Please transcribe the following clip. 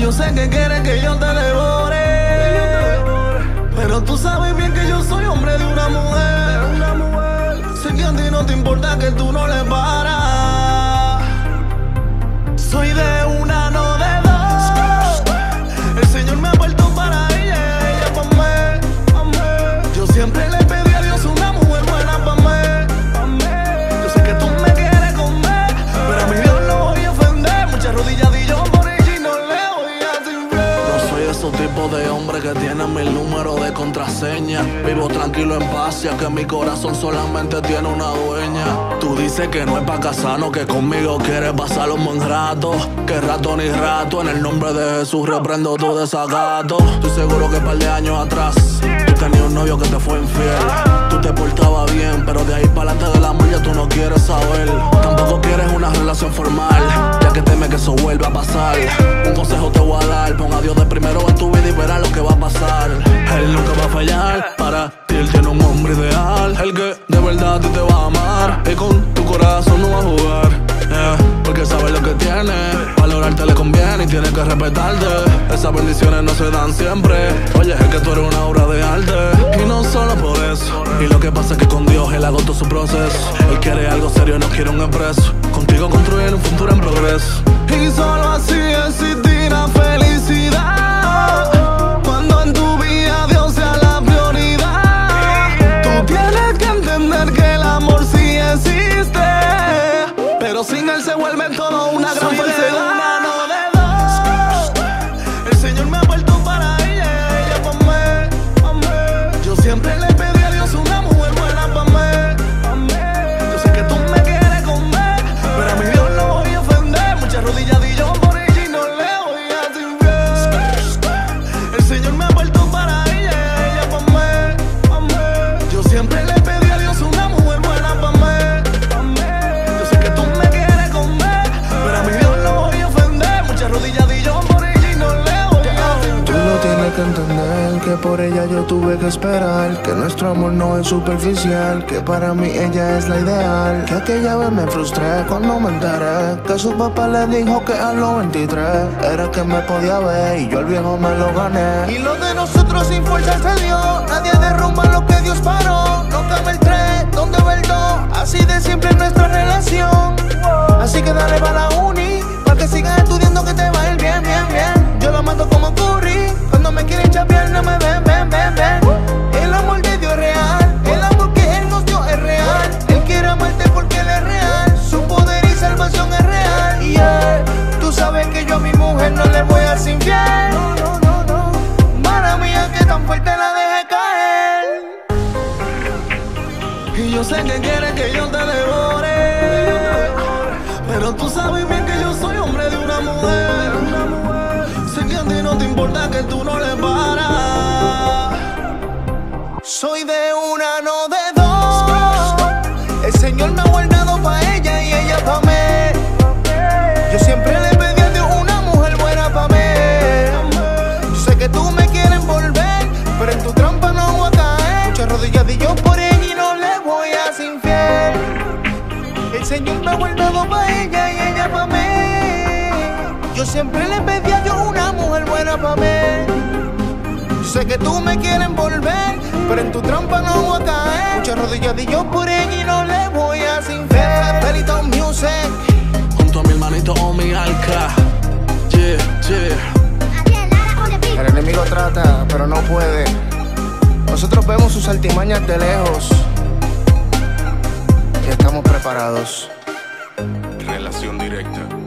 yo sé que quieres que yo te devore, pero tú sabes bien que yo soy hombre de una mujer. Sé que a ti no te importa que tú no le paras. Soy de una, no de dos. El Señor me ha puesto para ella para mí. Yo siempre le pedí a Dios una mujer buena para mí. Yo sé que tú me quieres comer, pero a mi Dios lo voy a ofender. Muchas rodillas di yo por ella y no le voy a timbrar. No soy esos tipos de hombres que tienen mi número de contraseña. Vivo tranquilo en paz, ya que mi corazón solamente tiene una dueña. Tú dices que no es pa' casarnos, que conmigo quieres pasar un buen rato. Que rato ni rato, en el nombre de Jesús reprendo tu desacato. Estoy seguro que un par de años atrás tú tenías un novio que te fue infiel. Tú te portabas bien, pero de ahí para adelante del amor ya tú no quieres saber. Tampoco quieres una relación formal, ya que temes que eso vuelva a pasar. Un consejo te voy a dar, pon a Dios de primero en tu vida y verás lo que va a pasar. Él nunca va a fallar, para ti él tiene un hombre ideal. El que de verdad a ti te va a amar y con tu corazón no va a jugar. Porque sabe lo que tiene, valorarte le conviene y tiene que respetarte. Esas bendiciones no se dan siempre. Oye, es que tú eres una obra de arte, y no solo por eso. Y lo que pasa es que con Dios él agotó su proceso. Él quiere algo serio y no quiere un expreso. Contigo construir un futuro en progreso. Y solo así existirá felicidad, cuando en tu vida Dios sea la prioridad. Tú tienes que entender que el amor sí existe, pero sin él se vuelve todo una gran falsedad. Soy de una, no de dos. El Señor me ha puesto para ella para mí. Yo siempre le pedí a Dios una mujer buena para mí. Yo sé que tú me quieres comer, pero a mi Dios lo voy a ofender. Muchas rodillas di yo por ella y no le voy a timbrar. El Señor me ha puesto para ella para mí. Yo siempre le pedí a Dios una mujer buena para mí. Yo sé que tú me quieres comer, pero a mi Dios lo voy a ofender. Muchas rodillas di yo por ella y no le voy a timbrar. Tú lo tienes que entender, que por ella yo tuve que esperar. Que nuestro amor no es superficial, que para mí ella es la ideal. Que aquella vez me frustré cuando me enteré que su papá le dijo que a los 23 era que me podía ver y yo el viejo me lo gané. Y lo de nosotros sin fuerza se dio, nadie derrumba lo que Dios paró. No cabe el 3, ¿dónde va el 2? Así de siempre es nuestra relación. Así que dale para la uni, para que sigas estudiando que te va a ir bien, bien, bien. Yo lo mato como Curry, cuando me quieren chapear no me ven, ven, ven, ven. El amor de Dios es real, el amor que Él nos dio es real. Él quiere amarte porque Él es real, su poder y salvación es real. Y tú sabes que yo a mi mujer no le voy a ser infiel. No, no, no, no. Mala mía que tan fuerte la dejé caer. Y yo sé que quieres que yo te devore, pero tú sabes bien que yo soy hombre de una mujer. Sé que a ti no te importa que tú no le paras. Soy de una, no de dos. El Señor me ha guardado pa' ella y ella pa' mí. Yo siempre le pedí a Dios una mujer buena pa' mí. Yo sé que tú me quieres envolver, pero en tu trampa no voy a caer. Muchas rodillas di yo por ella y no le voy a ser infiel. El Señor me ha guardado pa' ella y ella pa' mí. Yo siempre le pedí a Dios una mujer buena pa' mí. Yo sé que tú me quieres envolver, pero en tu trampa no voy a caer. Muchas rodillas di yo por ella y no le voy a ser infiel. Felito Music, junto a mi hermanito Omi Alca. Yeah, yeah. el enemigo trata, pero no puede. Nosotros vemos sus artimañas de lejos y estamos preparados. Relación directa.